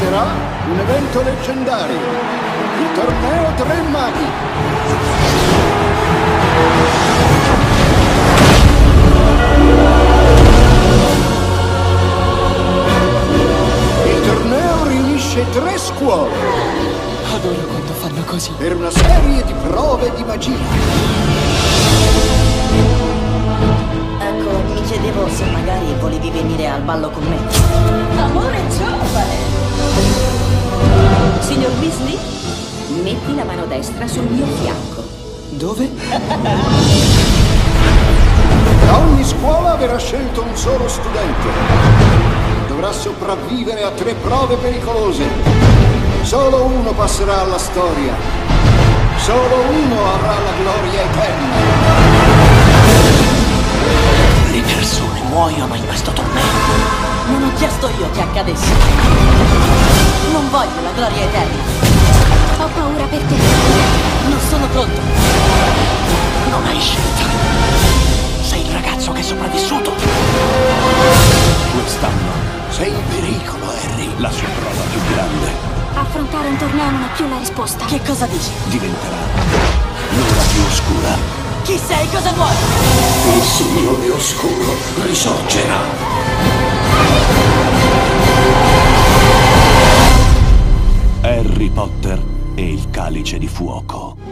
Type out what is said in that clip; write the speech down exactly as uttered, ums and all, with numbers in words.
ospiterà un evento leggendario, il torneo Tre Maghi. Il torneo riunisce tre scuole. Adoro quando fanno così. Per una serie di prove di magia. Ecco, mi chiedevo se magari volevi venire al ballo con me. Amore giovane! Signor Weasley, metti la mano destra sul mio fianco. Dove? Da ogni scuola verrà scelto un solo studente. Dovrà sopravvivere a tre prove pericolose. Solo uno passerà alla storia. Solo uno avrà la gloria eterna. Le persone muoiono in questo torneo. Non ho chiesto io che accadesse. Non voglio la gloria eterna. Ho paura per te. Non sono pronto. Non hai scelta. Sei il ragazzo che è sopravvissuto. Quest'anno Sei in pericolo, Harry. la sua prova più grande Affrontare un torneo non è più la risposta. Che cosa dici? diventerà l'ora più oscura. Chi sei? Cosa vuoi? Il Signore Oscuro risorgerà. Harry Potter e il Calice di Fuoco.